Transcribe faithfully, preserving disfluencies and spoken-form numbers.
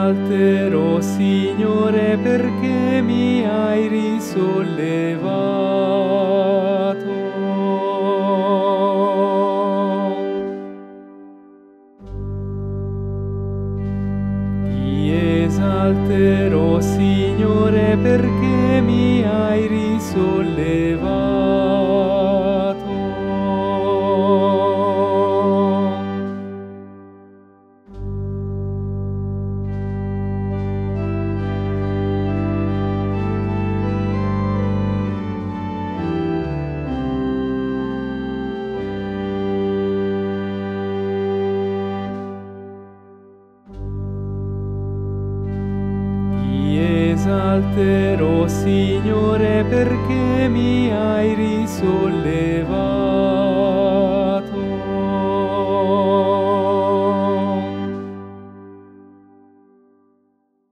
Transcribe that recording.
esalterò, Signore, perché mi hai risollevato. Ti esalterò, Signore, perché mi hai risollevato. Esalterò, Signore, perché mi hai risollevato.